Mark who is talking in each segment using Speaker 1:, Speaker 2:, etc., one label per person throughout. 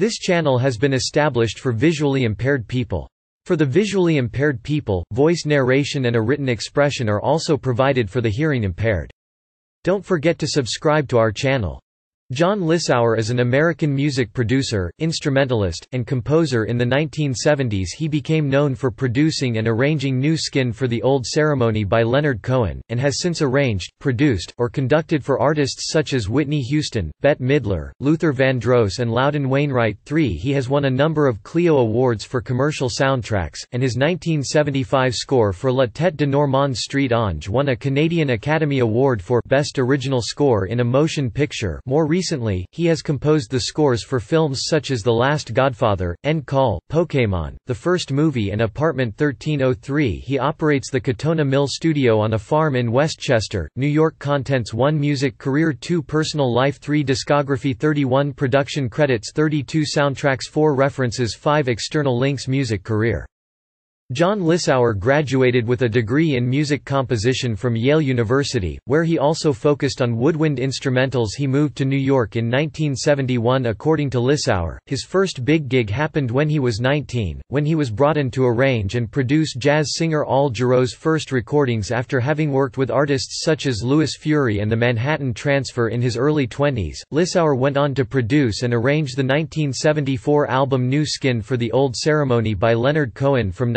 Speaker 1: This channel has been established for visually impaired people. For the visually impaired people, voice narration and a written expression are also provided for the hearing impaired. Don't forget to subscribe to our channel. John Lissauer is an American music producer, instrumentalist, and composer. In the 1970s he became known for producing and arranging New Skin for the Old Ceremony by Leonard Cohen, and has since arranged, produced, or conducted for artists such as Whitney Houston, Bette Midler, Luther Vandross and Loudon Wainwright III. He has won a number of Clio Awards for commercial soundtracks, and his 1975 score for La Tête de Normand Street Ange won a Canadian Academy Award for Best Original Score in a Motion Picture. More recently, he has composed the scores for films such as The Last Godfather, End Call, Pokémon, The First Movie and Apartment 1303. He operates the Katona Mill Studio on a farm in Westchester, New York. Contents: 1 Music career, 2 Personal life, 3 Discography, 31 Production credits, 32 Soundtracks, 4 References, 5 External links. Music career. John Lissauer graduated with a degree in music composition from Yale University, where he also focused on woodwind instrumentals. He moved to New York in 1971. According to Lissauer, his first big gig happened when he was 19, when he was brought in to arrange and produce jazz singer Al Jarreau's first recordings after having worked with artists such as Louis Fury and the Manhattan Transfer in his early 20s. Lissauer went on to produce and arrange the 1974 album New Skin for the Old Ceremony by Leonard Cohen. From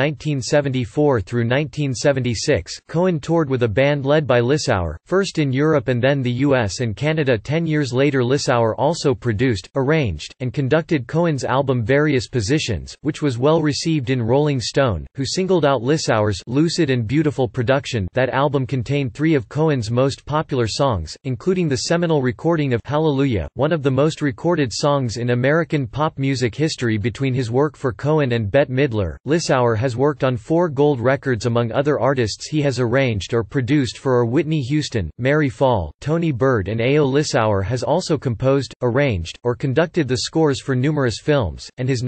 Speaker 1: 1974 through 1976, Cohen toured with a band led by Lissauer, first in Europe and then the US and Canada. 10 years later, Lissauer also produced, arranged, and conducted Cohen's album Various Positions, which was well received in Rolling Stone, who singled out Lissauer's lucid and beautiful production. That album contained 3 of Cohen's most popular songs, including the seminal recording of Hallelujah, one of the most recorded songs in American pop music history. Between his work for Cohen and Bette Midler, Lissauer has worked on 4 gold records. Among other artists he has arranged or produced for are Whitney Houston, Mary Fall, Tony Bird and A.O. Lissauer has also composed, arranged, or conducted the scores for numerous films, and his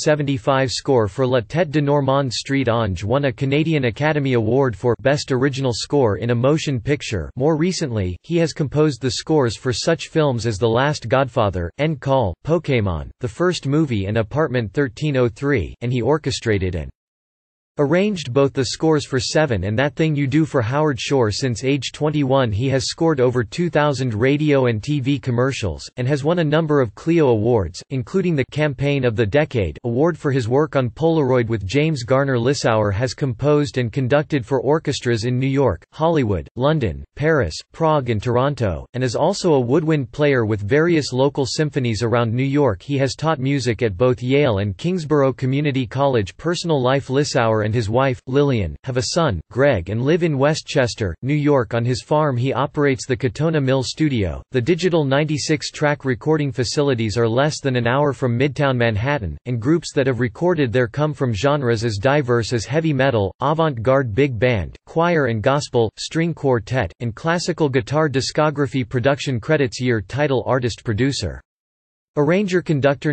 Speaker 1: 1975 score for La Tête de Normand Street Ange won a Canadian Academy Award for Best Original Score in a Motion Picture. More recently, he has composed the scores for such films as The Last Godfather, End Call, Pokémon, The First Movie and Apartment 1303, and he orchestrated and arranged both the scores for Seven and That Thing You Do for Howard Shore. Since age 21 he has scored over 2,000 radio and TV commercials, and has won a number of Clio Awards, including the Campaign of the Decade award for his work on Polaroid with James Garner. Lissauer has composed and conducted for orchestras in New York, Hollywood, London, Paris, Prague and Toronto, and is also a woodwind player with various local symphonies around New York. He has taught music at both Yale and Kingsborough Community College. Personal life. Lissauer and his wife, Lillian, have a son, Greg, and live in Westchester, New York. On his farm he operates the Katona Mill Studio. The digital 96-track recording facilities are less than an hour from Midtown Manhattan, and groups that have recorded there come from genres as diverse as heavy metal, avant-garde big band, choir and gospel, string quartet, and classical guitar. Discography. Production credits. Year. Title. Artist. Producer. Arranger. Conductor.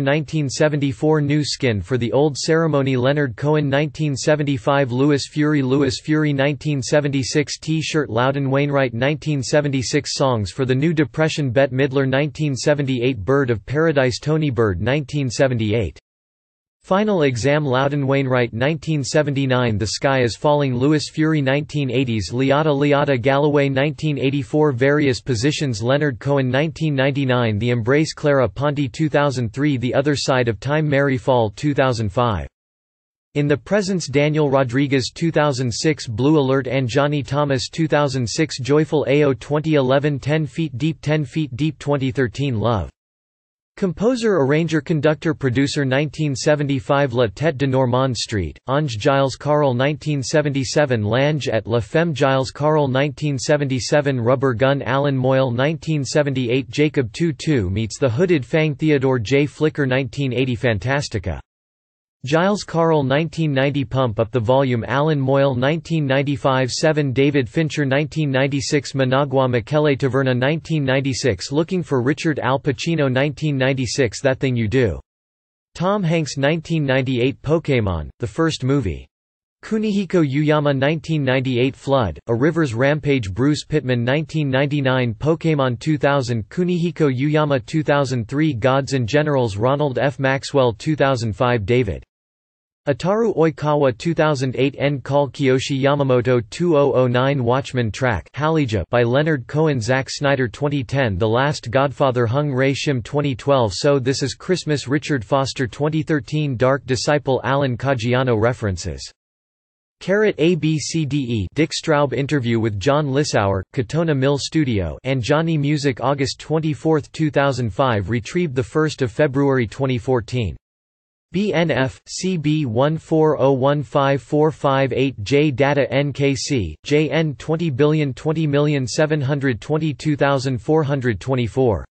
Speaker 1: 1974 New Skin for the Old Ceremony Leonard Cohen. 1975 Louis Fury 1976 T-shirt Loudon Wainwright. 1976 Songs for the New Depression Bette Midler. 1978 Bird of Paradise Tony Bird. 1978 Final Exam Loudon Wainwright. 1979 The Sky is Falling Louis Fury. 1980s Liotta Galloway. 1984 Various Positions Leonard Cohen. 1999 The Embrace Clara Ponte. 2003 The Other Side of Time Mary Fall. 2005 In the Presence Daniel Rodriguez. 2006 Blue Alert Anjani Thomas. 2006 Joyful AO. 2011 10 Feet Deep 10 Feet Deep. 2013 Love. Composer, arranger, conductor, producer. 1975 La Tête de Normand Street, Ange. Giles Carl. 1977 Lange et la Femme. Giles Carl. 1977 Rubber Gun Alan Moyle. 1978 Jacob Tutu meets the Hooded Fang. Theodore J. Flicker. 1980 Fantastica. Giles Carl. 1990 Pump Up the Volume Alan Moyle. 1995 7 David Fincher. 1996 Managua Michele Taverna. 1996 Looking for Richard Al Pacino. 1996 That Thing You Do. Tom Hanks. 1998 Pokémon, The First Movie. Kunihiko Yuyama 1998 Flood, A River's Rampage Bruce Pittman 1999 Pokémon 2000 Kunihiko Yuyama 2003 Gods and Generals Ronald F. Maxwell 2005 David Ataru Oikawa 2008 N. Call Kiyoshi Yamamoto 2009 Watchman Track Halija by Leonard Cohen Zack Snyder 2010 The Last Godfather Hung Ray Shim 2012 So This Is Christmas Richard Foster 2013 Dark Disciple Alan Caggiano References ABCDE Dick Straub interview with John Lissauer, Katona Mill Studio and Johnny Music August 24, 2005 retrieved 1 February 2014. BNF, CB 140154558J Data NKC, JN 200207222424